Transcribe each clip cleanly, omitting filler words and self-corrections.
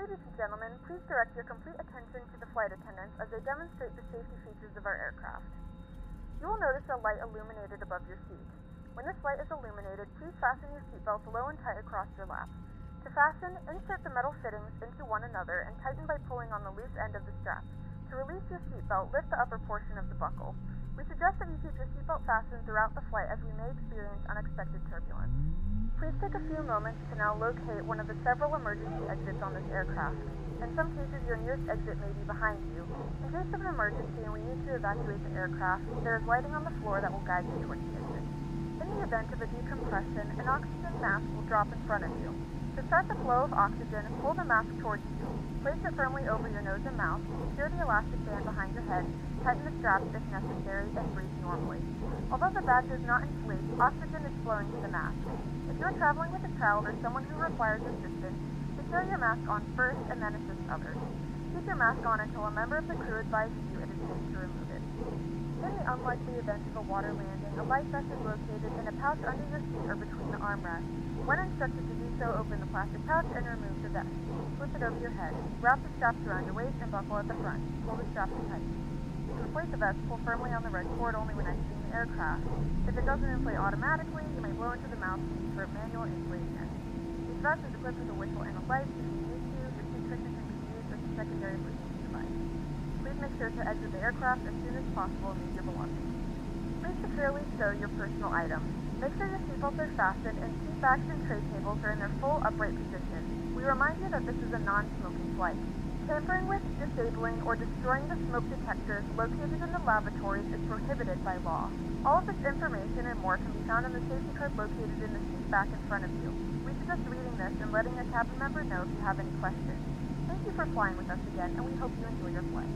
Ladies and gentlemen, please direct your complete attention to the flight attendants as they demonstrate the safety features of our aircraft. You will notice a light illuminated above your seat. When this light is illuminated, please fasten your seatbelts low and tight across your lap. To fasten, insert the metal fittings into one another and tighten by pulling on the loose end of the strap. To release your seatbelt, lift the upper portion of the buckle. We suggest that you keep your seatbelt fastened throughout the flight as we may experience unexpected turbulence. Please take a few moments to now locate one of the several emergency exits on this aircraft. In some cases, your nearest exit may be behind you. In case of an emergency and we need to evacuate the aircraft, there is lighting on the floor that will guide you towards the exit. In the event of a decompression, an oxygen mask will drop in front of you. To start the flow of oxygen, pull the mask towards you. Place it firmly over your nose and mouth, secure the elastic band behind your head, tighten the straps if necessary, and breathe normally. Although the bag does not inflate, oxygen is flowing to the mask. If you are traveling with a child or someone who requires assistance, secure your mask on first and then assist others. Keep your mask on until a member of the crew advises you it is safe to remove it. In the unlikely event of a water landing, a life vest is located in a pouch under your seat or between the armrests. When instructed to do so, open the plastic pouch and remove the vest. Flip it over your head. Wrap the straps around your waist and buckle at the front. Pull the straps tight. To inflate the vest, pull firmly on the red cord only when exiting the aircraft. If it doesn't inflate automatically, you may blow into the mouthpiece for manual inflation. This vest is equipped with a whistle and a light. If you need to, your seat cushion can be used as a secondary breathing device. Please make sure to exit the aircraft as soon as possible and leave your belongings. Please securely stow your personal items. Make sure your seatbelts are fastened and seat backs and tray tables are in their full upright position. We remind you that this is a non-smoking flight. Tampering with, disabling, or destroying the smoke detectors located in the lavatories is prohibited by law. All of this information and more can be found in the safety card located in the seat back in front of you. We suggest reading this and letting a cabin member know if you have any questions. Thank you for flying with us again, and we hope you enjoy your flight.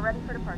ready for departure.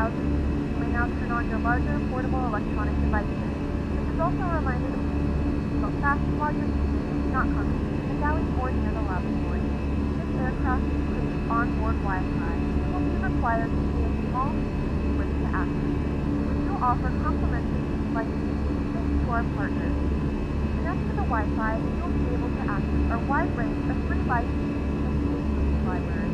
2000, you may now turn on your larger portable electronic devices. This is also a reminder to keep your fast while you're sleeping, not congregate in the galley or near the lavatory. This aircraft includes onboard Wi-Fi. You will be required to pay a small fee if you wish to access it. We do offer complimentary flight thanks to our partners. Connect to the Wi-Fi and you'll be able to access our wide range of free live streams and space movie library.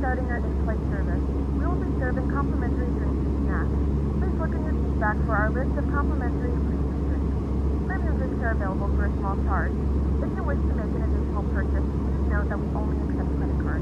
starting our in-flight service, we will be serving complimentary drinks and snacks. Please look in your seat back for our list of complimentary premium drinks. Premium drinks are available for a small charge. If you wish to make an additional purchase, please note that we only accept credit cards.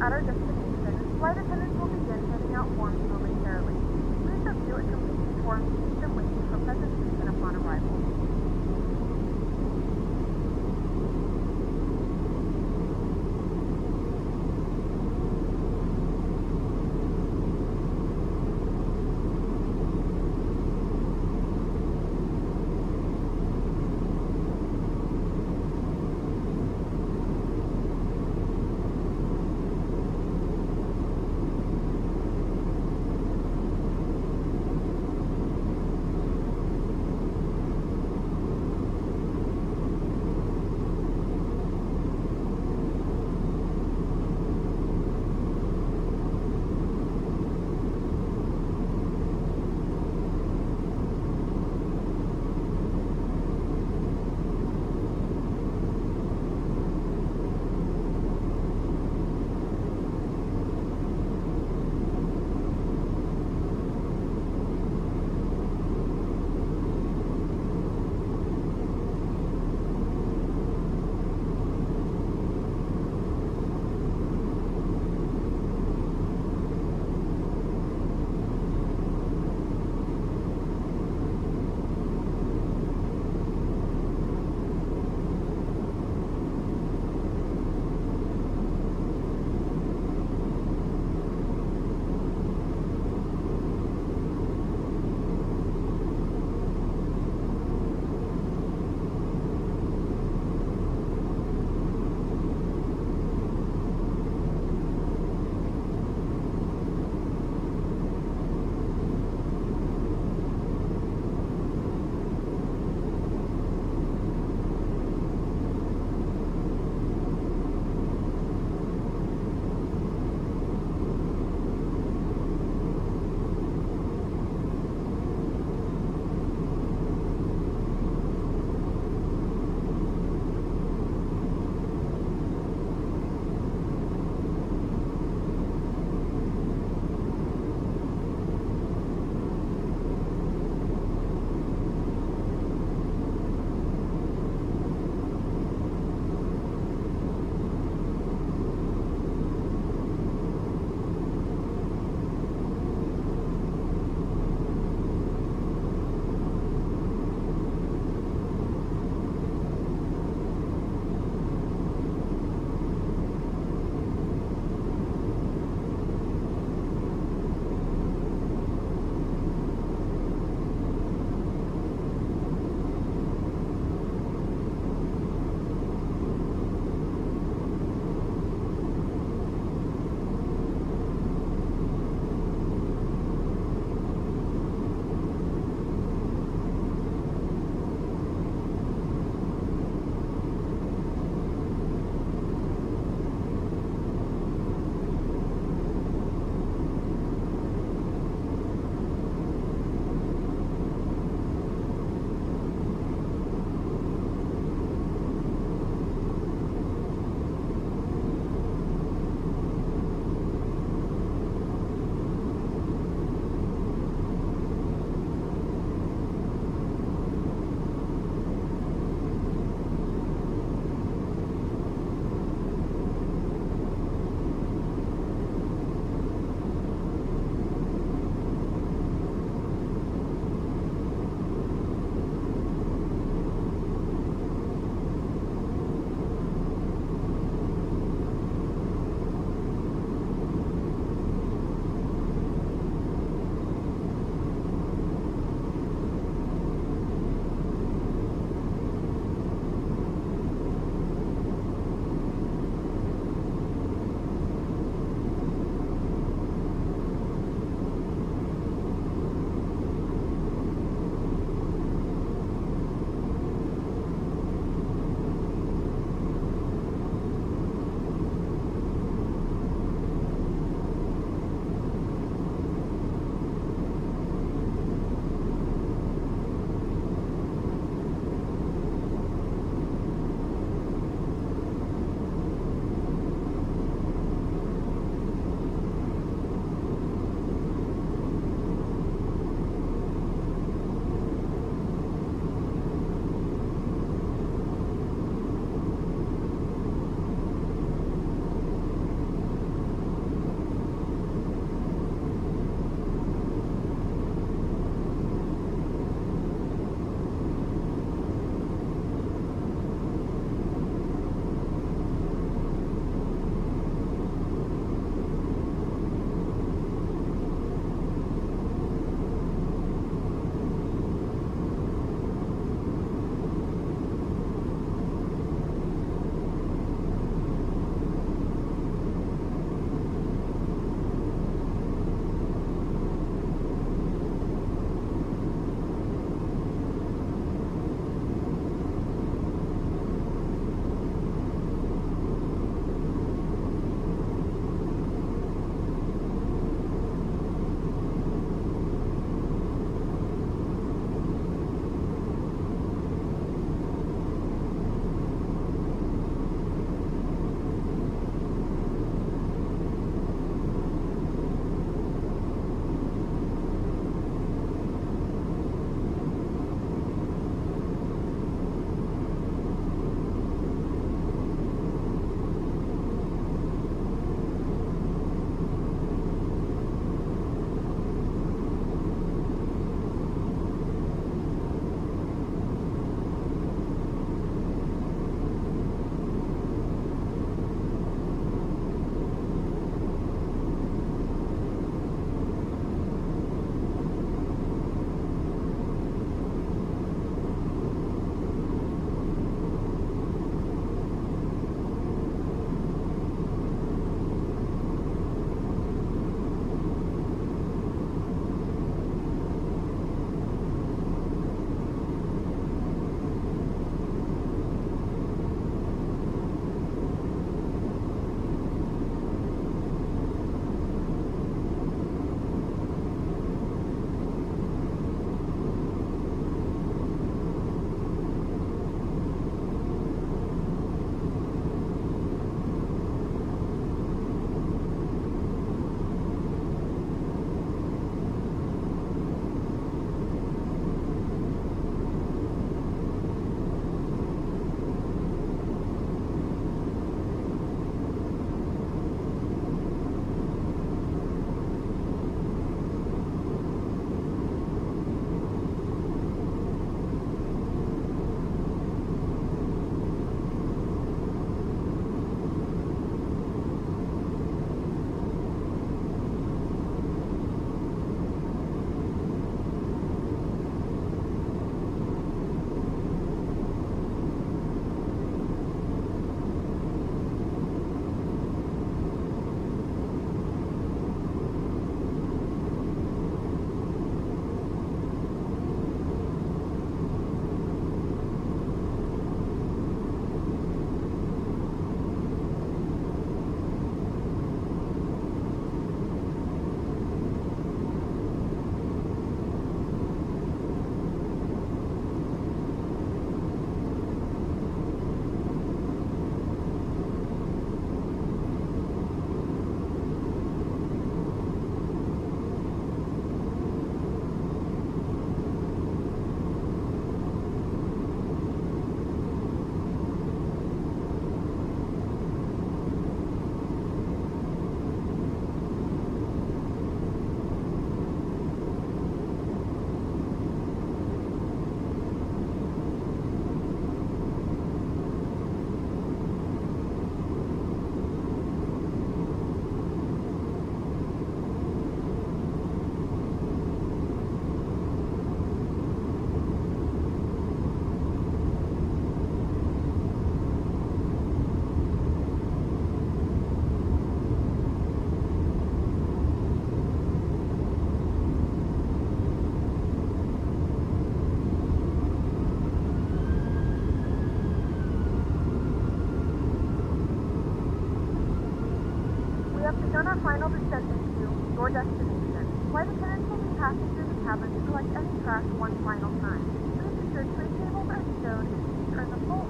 at our destination, flight attendants will begin handing out forms momentarily. Please review and complete these forms used and waiting for presentation upon arrival.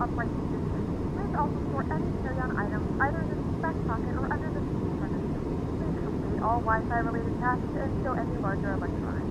upright position. Please also store any carry-on items either in the seat back pocket or under the seat in front of you. Please complete all Wi-Fi related tasks and stow any larger electronics.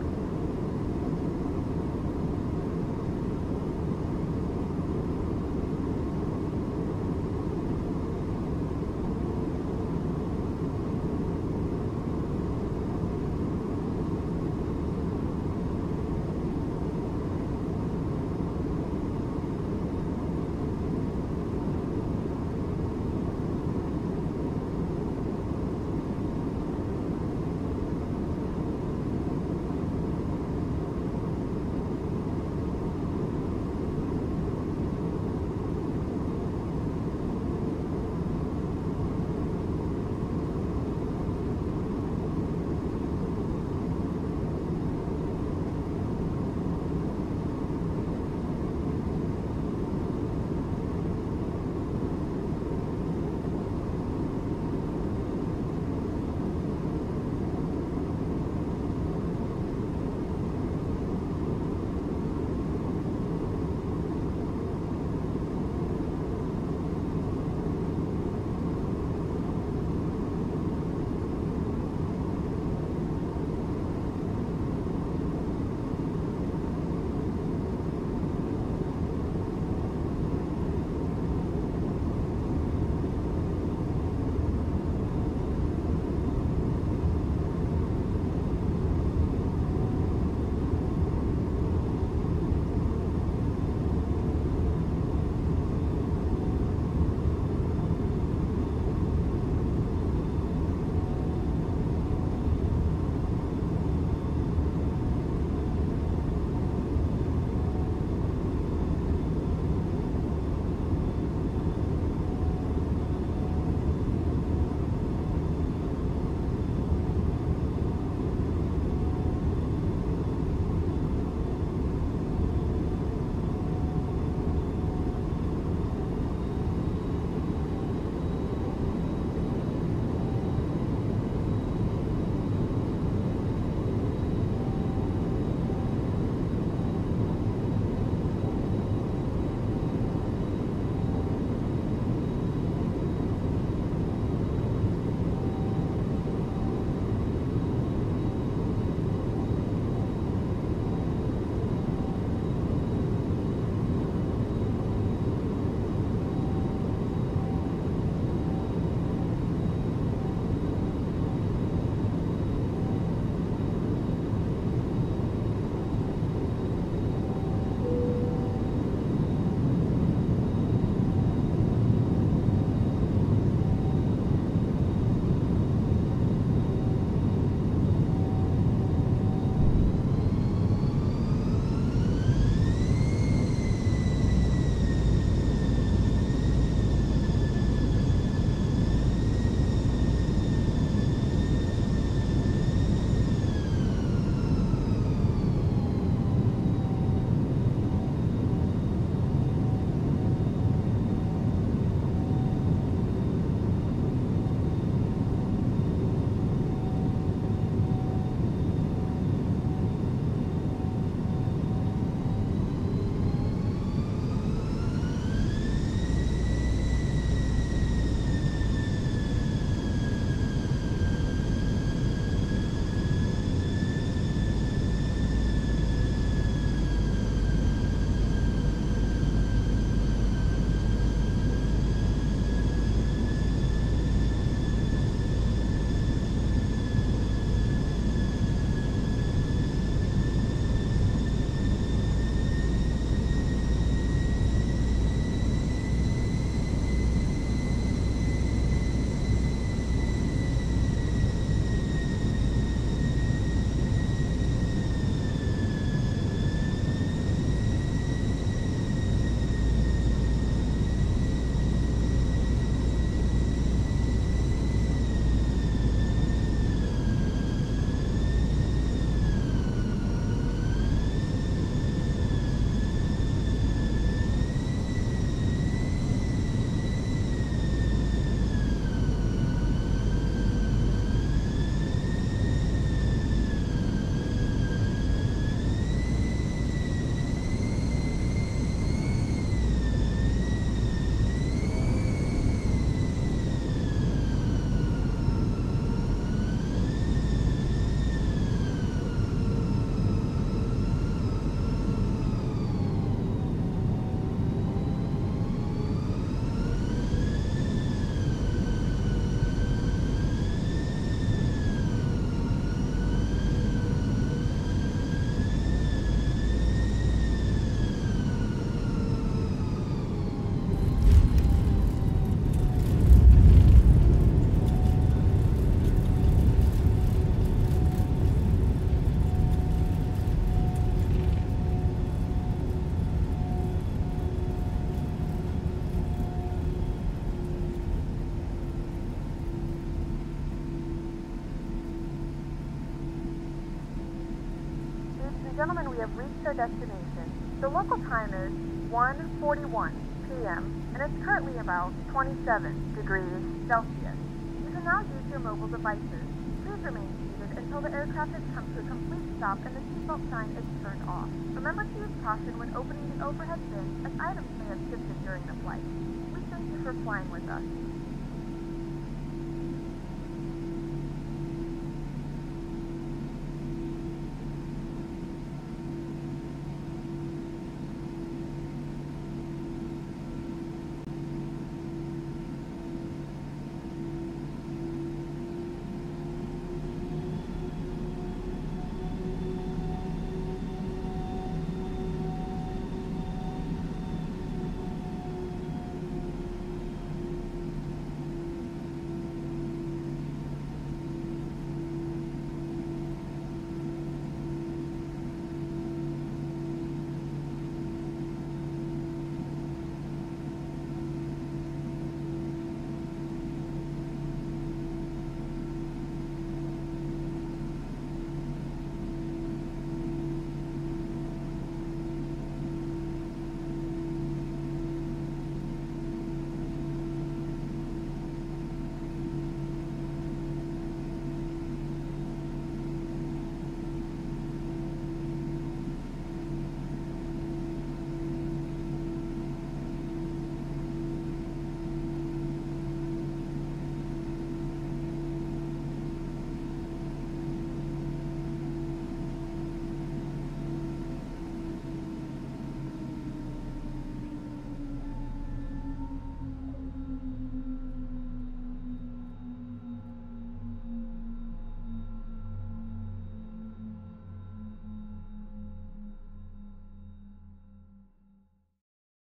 gentlemen, we have reached our destination. The local time is 1:41 p.m. and it's currently about 27 degrees Celsius. You can now use your mobile devices. Please remain seated until the aircraft has come to a complete stop and the seatbelt sign is turned off. Remember to use caution when opening the overhead bin, as items may have shifted during the flight. We thank you for flying with us.